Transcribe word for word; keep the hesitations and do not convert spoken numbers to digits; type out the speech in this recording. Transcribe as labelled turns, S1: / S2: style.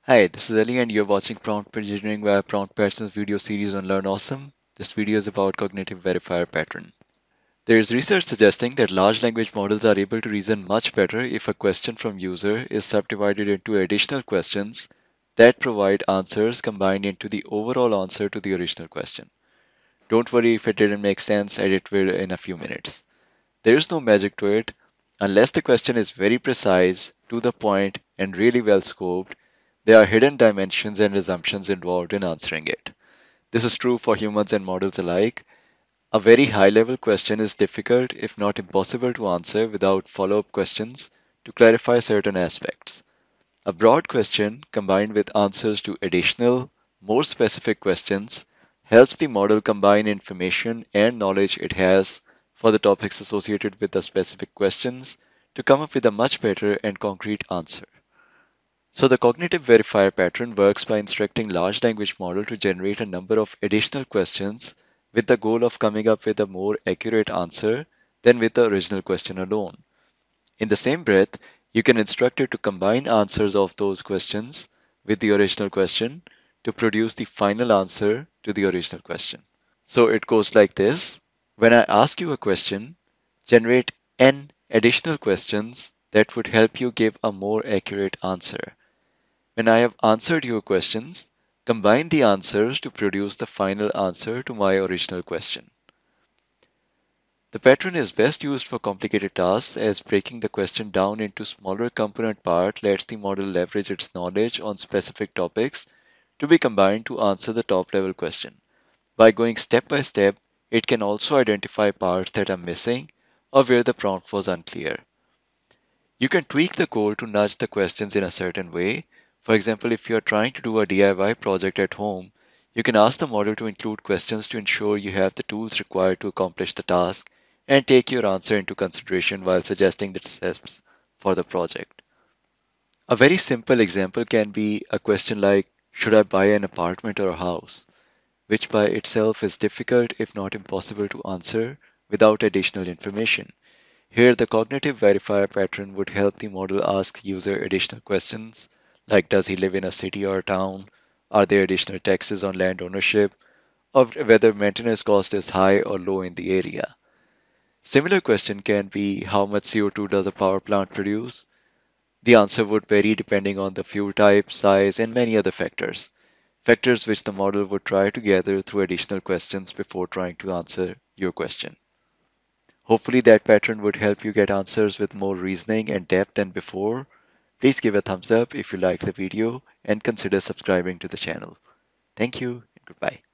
S1: Hi, this is Ali and you're watching Prompt Engineering via Prompt Patterns video series on Learn Awesome. This video is about cognitive verifier pattern. There is research suggesting that large language models are able to reason much better if a question from user is subdivided into additional questions that provide answers combined into the overall answer to the original question. Don't worry if it didn't make sense, and it will in a few minutes. There is no magic to it. Unless the question is very precise, to the point, and really well scoped, there are hidden dimensions and assumptions involved in answering it. This is true for humans and models alike. A very high level question is difficult, if not impossible, to answer without follow up questions to clarify certain aspects. A broad question combined with answers to additional, more specific questions helps the model combine information and knowledge it has for the topics associated with the specific questions to come up with a much better and concrete answer. So the cognitive verifier pattern works by instructing large language model to generate a number of additional questions with the goal of coming up with a more accurate answer than with the original question alone. In the same breath, you can instruct it to combine answers of those questions with the original question to produce the final answer to the original question. So it goes like this. When I ask you a question, generate n additional questions that would help you give a more accurate answer. When I have answered your questions, combine the answers to produce the final answer to my original question. The pattern is best used for complicated tasks, as breaking the question down into smaller component parts lets the model leverage its knowledge on specific topics to be combined to answer the top level question. By going step by step, it can also identify parts that are missing or where the prompt was unclear. You can tweak the code to nudge the questions in a certain way. For example, if you are trying to do a D I Y project at home, you can ask the model to include questions to ensure you have the tools required to accomplish the task and take your answer into consideration while suggesting the steps for the project. A very simple example can be a question like, should I buy an apartment or a house? Which by itself is difficult, if not impossible, to answer without additional information. Here, the cognitive verifier pattern would help the model ask user additional questions like, does he live in a city or a town? Are there additional taxes on land ownership? Or whether maintenance cost is high or low in the area. Similar question can be, how much C O two does a power plant produce? The answer would vary depending on the fuel type, size, and many other factors. Factors which the model would try to gather through additional questions before trying to answer your question. Hopefully that pattern would help you get answers with more reasoning and depth than before. Please give a thumbs up if you liked the video and consider subscribing to the channel. Thank you and goodbye.